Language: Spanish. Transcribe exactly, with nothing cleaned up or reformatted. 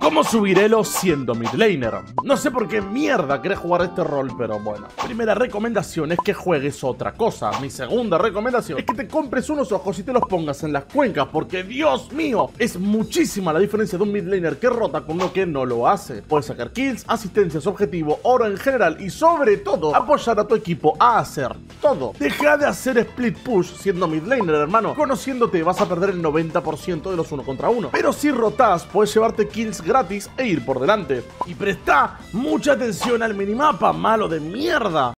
¿Cómo subir elo siendo mid laner? No sé por qué mierda querés jugar este rol, pero bueno. Primera recomendación es que juegues otra cosa. Mi segunda recomendación es que te compres unos ojos y te los pongas en las cuencas, porque Dios mío, es muchísima la diferencia de un mid laner que rota con uno que no lo hace. Puedes sacar kills, asistencias, objetivo, oro en general y sobre todo apoyar a tu equipo a hacer todo. Deja de hacer split push siendo mid laner, hermano. Conociéndote vas a perder el noventa por ciento de los uno contra uno. Pero si rotás, puedes llevarte kills gratis e ir por delante. Y presta mucha atención al minimapa, malo de mierda.